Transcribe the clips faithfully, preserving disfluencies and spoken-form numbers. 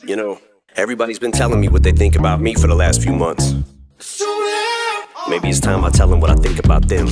You know, everybody's been telling me what they think about me for the last few months. Maybe it's time I tell them what I think about them.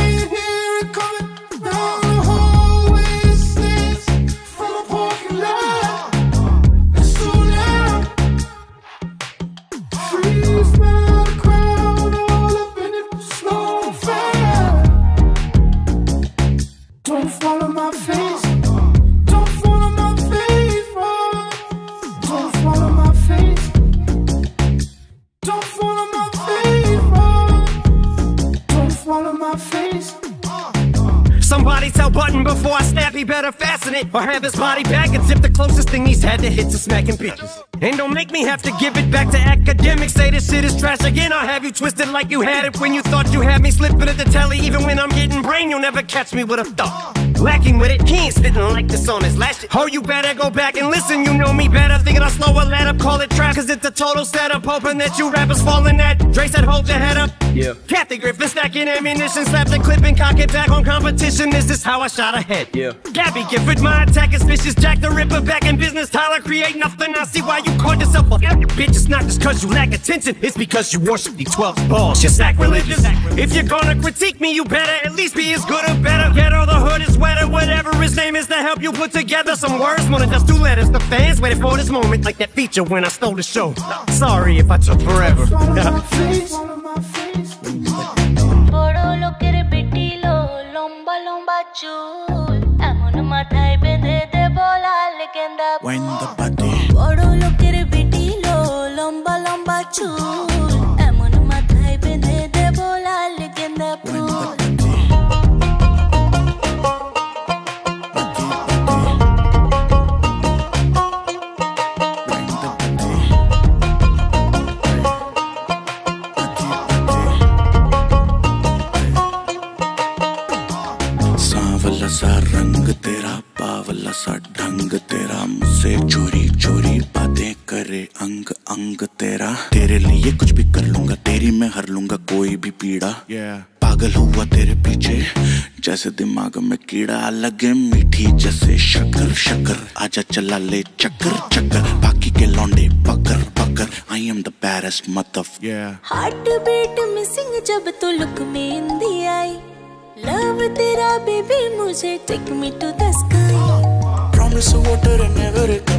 Don't follow my face. Don't follow my face. Don't follow my face. Don't follow my face. Don't follow my face. Somebody tell Button before I snap, he better fasten it or have his body back and tip the closest thing he's had to hit to smacking bitches. And don't make me have to give it back to academics. Say this shit is trash again, I'll have you twisted like you had it when you thought you had me slipping at the telly. Even when I'm getting brain, you'll never catch me with a thought. Lacking with it, he ain't spitting like this on his last shit. Oh, you better go back and listen, you know me better. Thinking I'll slow a let up, call it trap, cause it's a total setup. Hoping that you rappers falling at Dre said hold your head up. Yeah. Kathy Griffin stacking ammunition, slap the clip and cock it back on competition. This is how I shot ahead. Yeah. Gabby Gifford, my attack is vicious. Jack the Ripper back in business. Tyler create nothing. I see why you called yourself a bitch. It's not just cause you lack attention, it's because you worship the twelve balls. You're sacrilegious. If you're gonna critique me, you better at least be as good or better. Get all the hood is wetter, whatever his name is, to help you put together some words. More than just two letters. The fans waited for this moment, like that feature when I stole the show. Sorry if I took forever. বড় লোকের বেটি লো লম্বা লম্বা চুল এমন মাথায় বেঁধে দেব লাল গেন্দা ফুল বড় লোকের বেটি লো লম্বা লম্বা চুল এমন মাথায় বেঁধে দেব লাল গেন্দা ফুল सांवला सा रंग तेरा बावला सा ढंग तेरा मुझसे चोरी चोरी बातें करे अंग अंग तेरा तेरे लिए कुछ भी कर लूंगा तेरी मैं हर लूंगा कोई भी पीड़ा yeah. पागल हुआ तेरे पीछे जैसे दिमाग में कीड़ा लगे मीठी जैसे शक्कर शक्कर आजा चला ले चक्कर चक्कर बाकी के लौंडे पकड़ पकड़ I am the baddest mother yeah. Heart beat missing जब तो लुक में इंदी आई लव तेरा बेबी मुझे take me to the sky Promise water and never